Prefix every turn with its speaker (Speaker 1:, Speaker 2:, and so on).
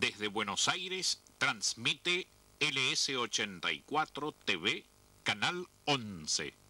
Speaker 1: Desde Buenos Aires transmite LS84 TV, Canal 11.